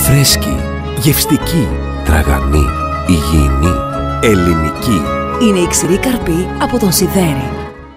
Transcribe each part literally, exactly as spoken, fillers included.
Φρέσκη, γευστική, τραγανή, υγιεινή, ελληνική. Είναι η ξηρή καρπή από τον Σιδέρη.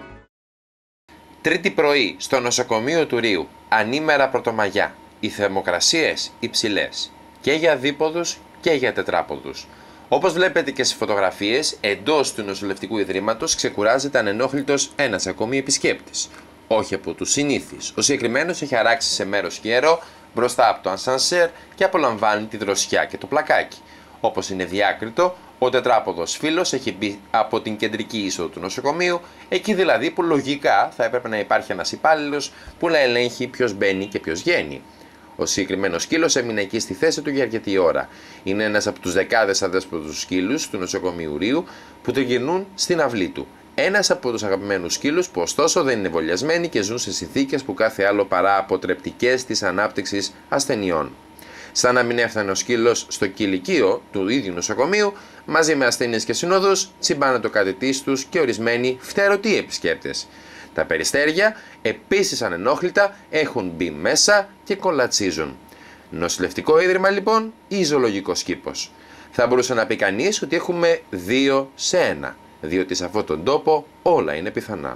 Τρίτη πρωί στο νοσοκομείο του Ρείου, ανήμερα Πρωτομαγιά. Οι θερμοκρασίες υψηλές και για δίποδους και για τετράποδους. Όπως βλέπετε και στις φωτογραφίες, εντός του νοσηλευτικού ιδρύματος ξεκουράζεται ανενόχλητος ένας ακόμη επισκέπτης. Όχι από τους συνήθεις. Ο συγκεκριμένος έχει αράξει σε μέρος καιρό μπροστά από το ασανσέρ και απολαμβάνει τη δροσιά και το πλακάκι. Όπως είναι διάκριτο, ο τετράποδος φίλος έχει μπει από την κεντρική είσοδο του νοσοκομείου, εκεί δηλαδή που λογικά θα έπρεπε να υπάρχει ένας υπάλληλος που να ελέγχει ποιος μπαίνει και ποιος βγαίνει. Ο συγκεκριμένος σκύλος έμεινε εκεί στη θέση του για αρκετή ώρα. Είναι ένας από τους δεκάδες αδέσποτους σκύλους του νοσοκομείου Ρείου που το γυρνούν στην αυλή του. Ένας από τους αγαπημένους σκύλους που ωστόσο δεν είναι εμβολιασμένοι και ζουν σε συνθήκες που κάθε άλλο παρά αποτρεπτικές της ανάπτυξης ασθενειών. Σαν να μην έφτανε ο σκύλος στο κηλικείο του ίδιου νοσοκομείου, μαζί με ασθενείς και συνοδούς, τσιμπάνε το κατητής τους και ορισμένοι φτερωτοί επισκέπτες. Τα περιστέρια, επίσης ανενόχλητα, έχουν μπει μέσα και κολατσίζουν. Νοσηλευτικό ίδρυμα λοιπόν ή ζωολογικός κήπος? Θα μπορούσε να πει κανείς ότι έχουμε δύο σε ένα, διότι σε αυτόν τον τόπο όλα είναι πιθανά.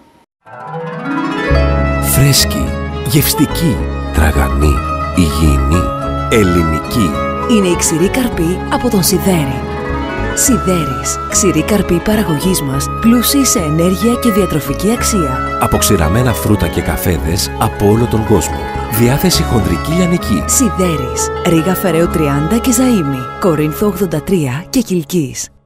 Φρέσκη, γευστική, τραγανή, υγιεινή, ελληνική. Είναι η ξηρή καρπή από τον Σιδέρη. Σιδέρης, ξηρή καρπή παραγωγής μας, πλούσιοι σε ενέργεια και διατροφική αξία. Αποξηραμένα φρούτα και καφέδες από όλο τον κόσμο. Διάθεση χονδρική λιανική. Σιδέρης, Ρήγα Φεραίου τριάντα και Ζαΐμι, Κορίνθο ογδόντα τρία και Κιλκής.